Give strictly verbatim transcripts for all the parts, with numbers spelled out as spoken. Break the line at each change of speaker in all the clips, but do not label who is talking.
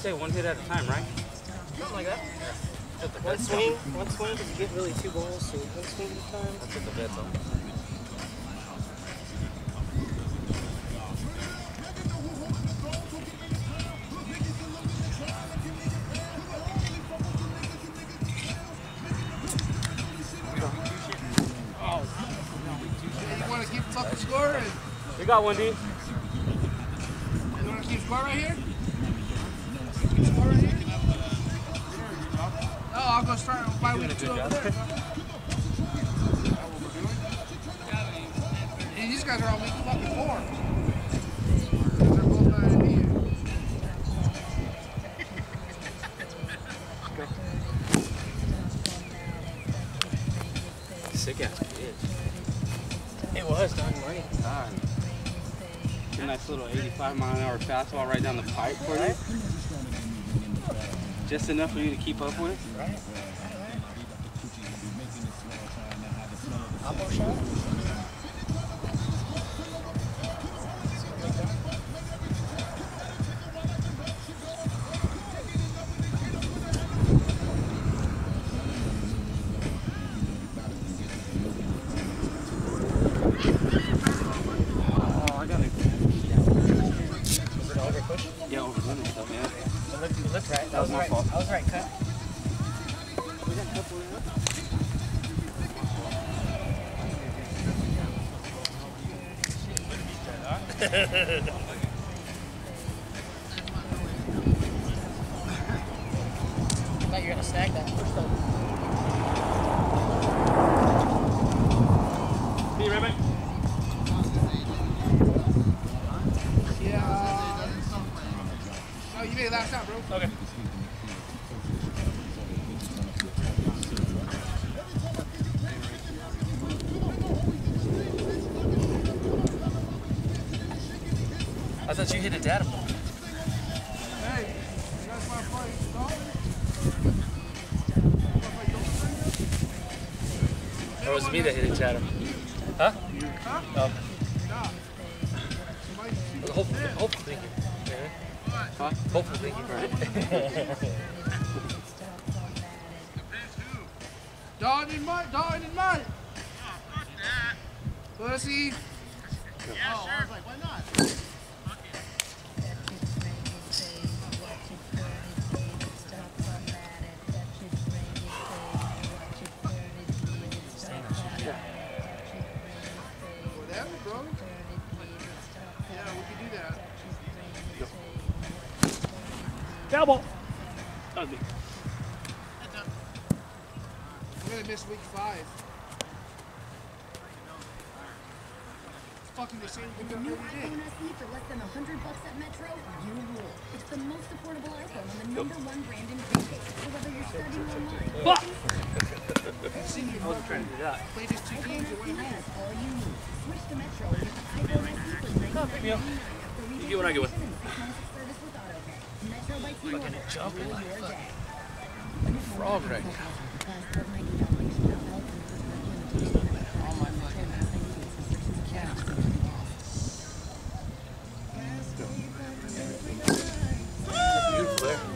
say one hit at a time, right?
Something like that. One swing, one swing, because you get really two balls, so one swing at a time.
That's what the vet's on.
You want to keep fucking score?
We got one, D.
You want to keep score right here? Keep score right here? Oh, I'll go start by week two over there. And these guys are on week fucking four. They're both not in here.
Sick ass bitch.
It was done right.
God. A nice little eighty-five mile an hour fastball right down the pipe for you. Just enough for you to keep up with it.
Right. Combo shot? Right. That was right. That was right cut. We got a couple of I thought you were gonna snag that first time.
See you, Rabbit.
Yeah. Oh, you made it last time, bro.
Okay.
I thought you hit a data ball.
Hey, that's my play.
Or was it me that hit it, Chatham? Huh?
Huh?
Oh.
Nah.
Hopefully, hopefully, thank you.
Huh?
Hopefully, thank you.
Dog in mud, dog in mud. Pussy.
Yeah, sure. I was like, why not?
Whatever, bro. Yeah, we can do that.
Cowball. Ugly.
We're gonna miss week five. Fucking the same thing
The
that
new
we did.
iPhone S E for less than a hundred bucks at Metro, you rule. It's the most affordable iPhone on the number one brand in pancakes. So whether you're studying online or
I
wasn't trying to do that.
Play just two games and win
that's all you need. Switch to Metro and get the iPhone S E for ninety-nine ninety-nine.
You get what I get with.
Service with AutoPay. Metro by T-Mobile.
Fucking jumping like
Your day.
a frog right now. All my fucking cats. Beautiful there.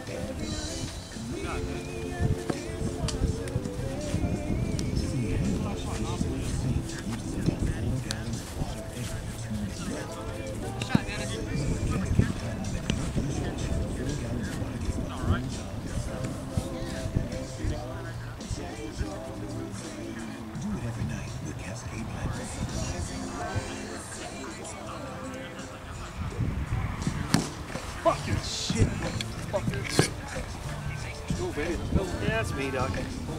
Fucking shit. Fucking shit. Go, baby. Go.
Yeah, that's me, Doc.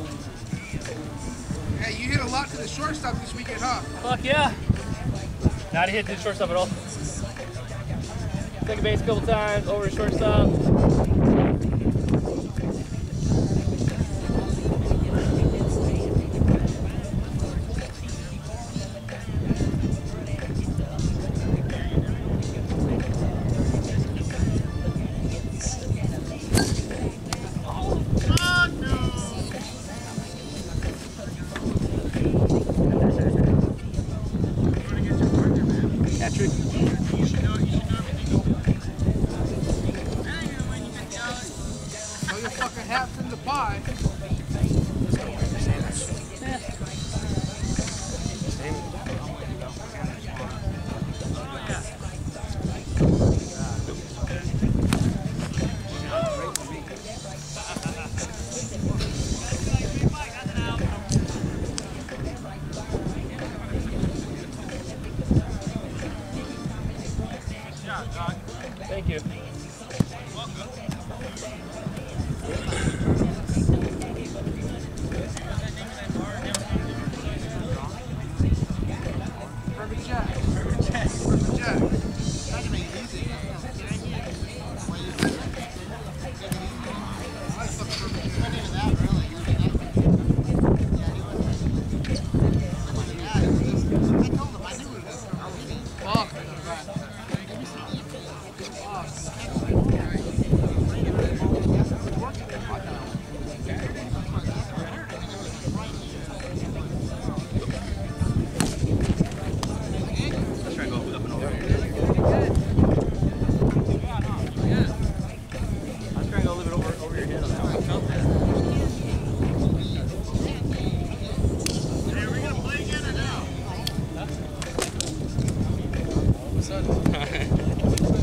Hey, you hit a lot to the shortstop this weekend, huh?
Fuck yeah. Not to hit the shortstop at all. Took a base a couple times, over the shortstop.
Throw your fucking hats in the pie.
Thank you.
Perfect Jack. Perfect Jack. Perfect Jack.
Not gonna make it easy. Why you say that?
I fucking perfect
It
Jack.
wasn't even that, really. It wasn't that. Yeah, he wasn't. It wasn't that. It was just, I told him, I knew it was I was being
Fuck.
Let's try and go up and over here.
I'm trying to go a little bit over, over your head on that one.
Hey, are we gonna play again or no?
All of a sudden.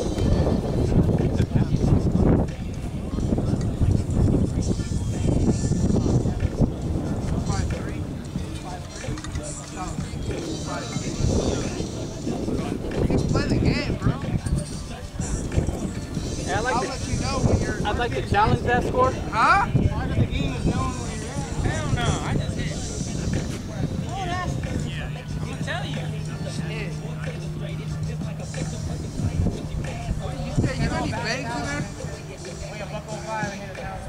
Five three. No. Five three. Just play the game, bro.
Yeah, I like
I'll
to,
let you know when you're.
I'd like to challenge that score.
Huh?
Part of the game is knowing where you're at.
Hell no, I just hit.
Oh, that's
Yeah, I'm gonna tell you.
Shit. Hey, you got any bags in there?
we a buck oh five and hit it down.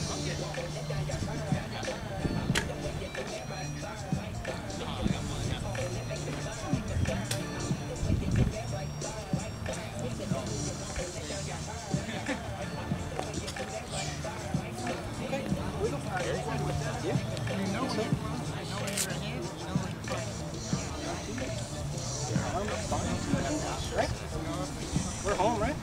We're home, right?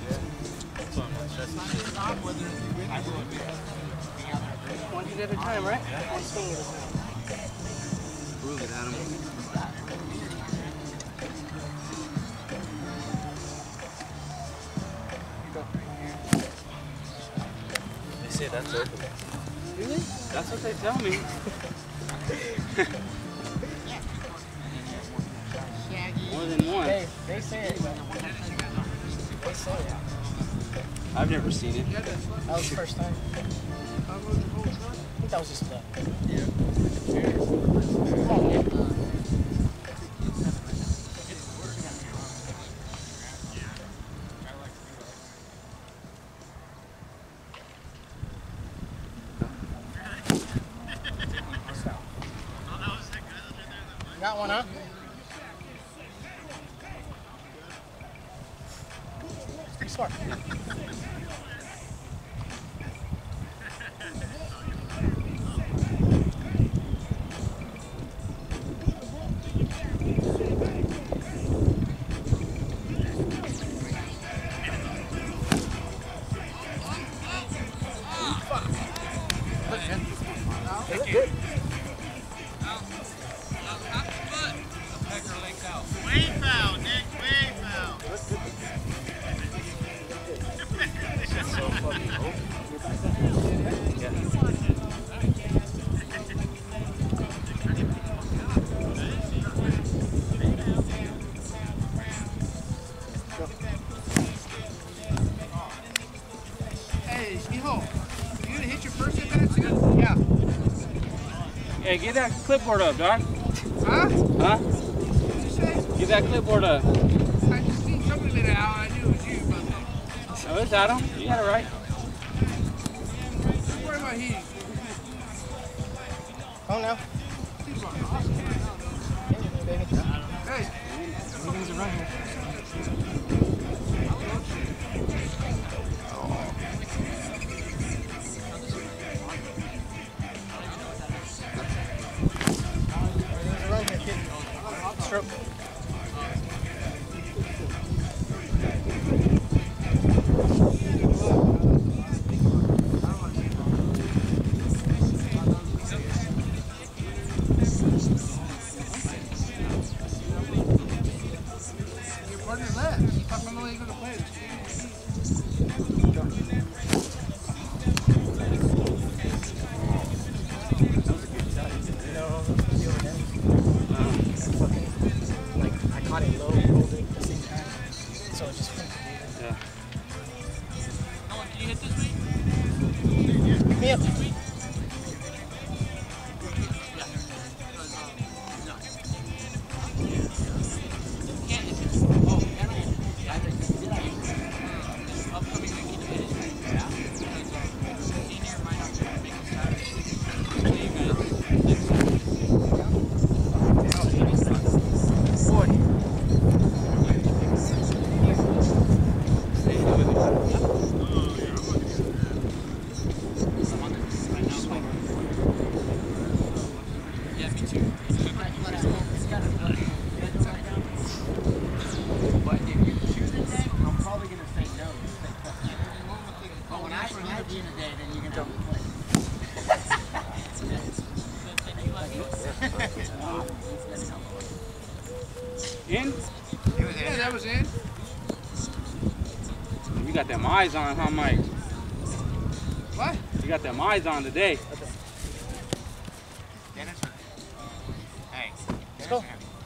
One hit at a time, right? One swing at a time.
Prove it, Adam.
They say that's open.
Really? That's what they tell me. More than one.
Hey, they say it. They say it.
I've never seen it.
That was the first time. I think that was just luck. Come on, man. Got one, huh? Pretty smart.
Way foul, Nick. Way foul.
Hey, mijo, you gonna hit your first hit minutes again?
Yeah.
Hey, get that clipboard up, dog.
Huh?
Huh?
What'd you say?
Get that clipboard up.
I just seen somebody made it out. I knew it was you, but
Oh, it's Adam. You got it right.
don't worry about heating.
Oh, no.
These are awesome right now, though. Hey,
Meetings are running. Meetings are running, kid. Stroke.
I don't
you?
In?
Yeah, that was in.
You got them eyes on, huh, Mike?
What?
You got them eyes on today.
Dennis? Hey.
Let's go.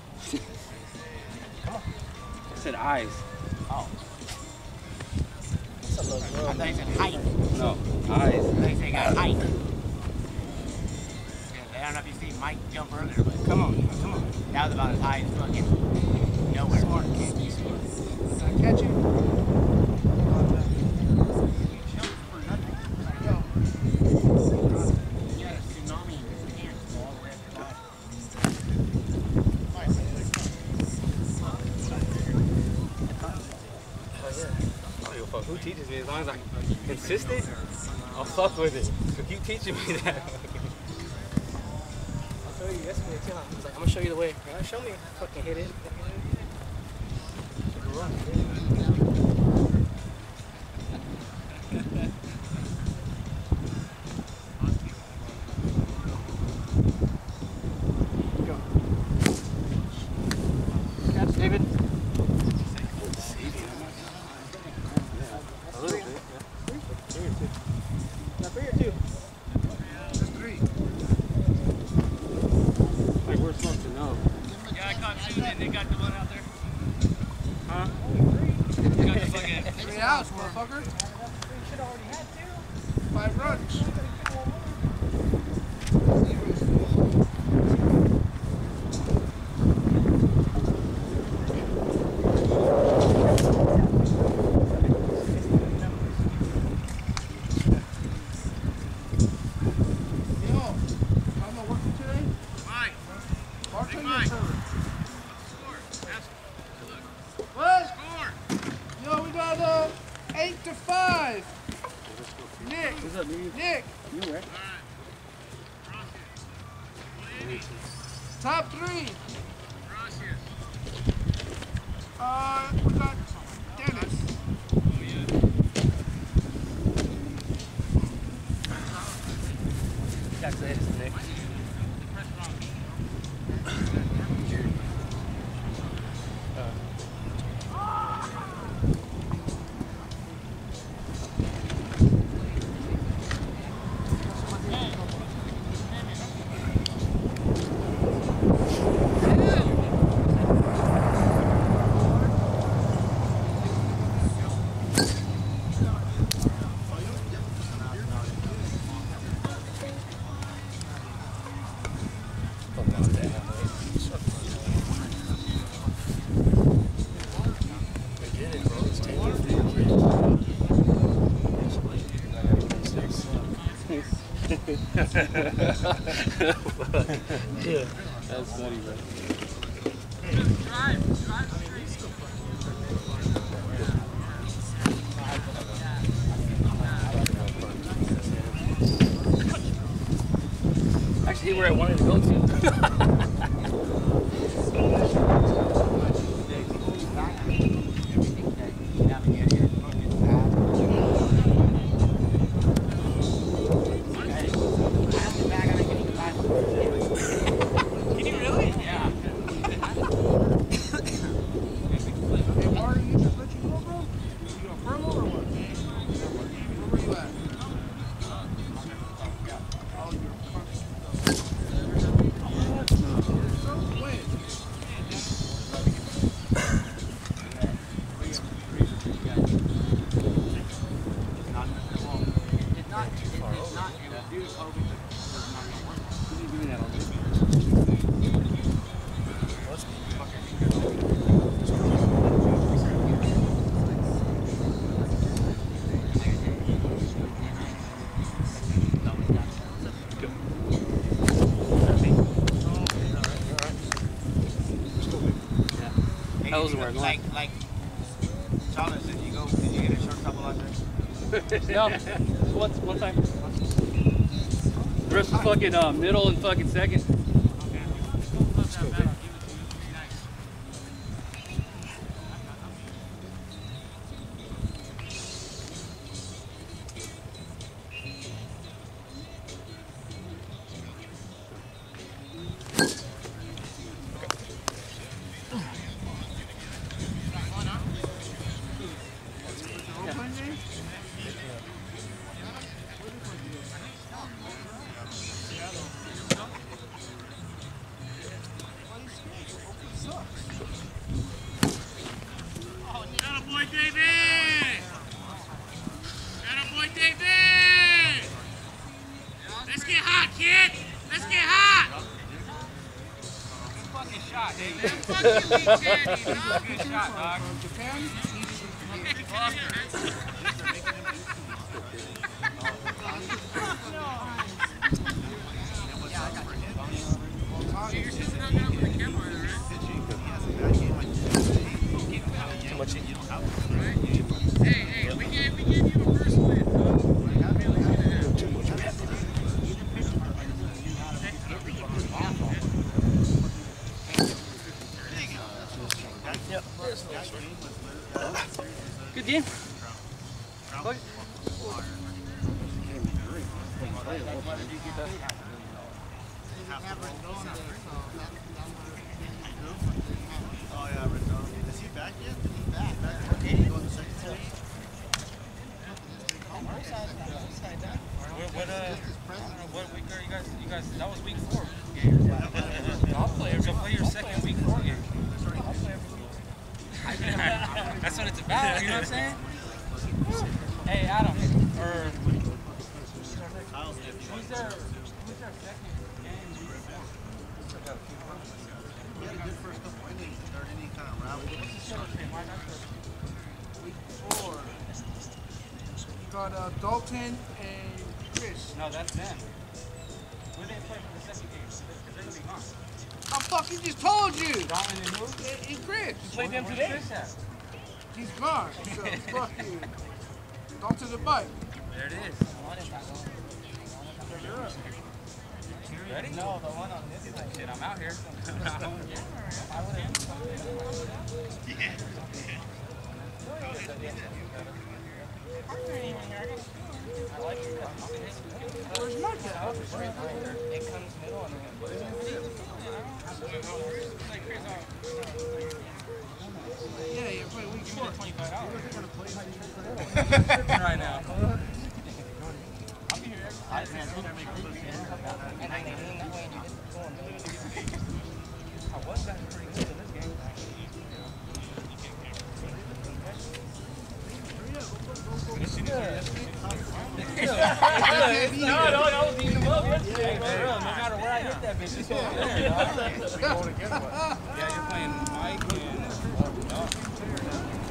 I said eyes.
Oh.
What's up, little girl?
I thought you said height.
No, eyes.
I thought you said you got height. Yeah, I don't know if you see Mike jump earlier, but come on, come on. That was about as high as fucking nowhere. Smart. Can't be smart.
Did I catch you?
You had a tsunami in your hands all the way up your body.
I don't give a fuck who teaches me as long as I'm consistent. I'll fuck with it. So keep teaching me that.
I'll show you yesterday too. I was like, I'm gonna show you the way. You're like, show me. Fucking hit it. Run. Go. Catch, David.
A little bit.
Now three or two.
Just three.
Like we're supposed to know.
Yeah, I caught two and they got the one out there.
Huh?
You got the fucking.
Three outs, motherfucker. Five runs. Yo, I'm not working today.
Mike.
Bartender
Mike.
service.
Score. Ask him. Look.
What?
Score.
Yo, we got uh eight to five. Nick,
What's up, dude?
Nick,
You right?
top three.
Gracias.
Uh, we got Dennis.
That's the hits, Nick. Yeah.
That's funny, bro.
Actually, where I wanted to go to.
Can you really? Yeah.
Hey, Marty, you just let you go, bro? You on furlough or what? Where were you at? Oh, you're fucking. When? dude told me that it's not gonna work.
Who's he doing that all day? How was it wearing?
Like, like, Charlotte, did you go, did you get a short couple out there?
No, one, one time. The rest was fucking uh, middle and fucking second.
Attaboy, David! Attaboy, David! Let's get hot, kid! Let's get hot!
Good fucking shot, David.
Fuck you, Big Daddy, dog.
Good shot, dog.
Too much.
Hey, hey, we gave, we gave you a first win.
Good game.
Oh yeah, Rendon. Is he back yet? Is he back? Back. Okay, you go in the second set.
What, what, uh, what week are you guys? You guys, that was week four.
I'll play
So play your second week four game. That's what it's about, you know what I'm saying? Hey, Adam, or who's their, who's their second game?
He had a good first couple innings. Is there any kind of rally?
Week four. Got uh, Dalton and Chris.
No, that's them. Where they play for the second game? Because they're gonna be gone.
I fucking just told you!
Dalton and who?
And, and Chris.
You played them today?
He's gone. So fuck you. Dalton the bike.
There it is. Ready? No, the one on this side. Shit, I'm out here.
Where's my cat?
It comes middle and
Yeah, you're playing week four.
right now. I was gotten pretty good in this game.
No, no, no, I was eating them up yesterday, bro.
No matter where I hit that bitch, it's over there. Yeah, you're playing Mike and...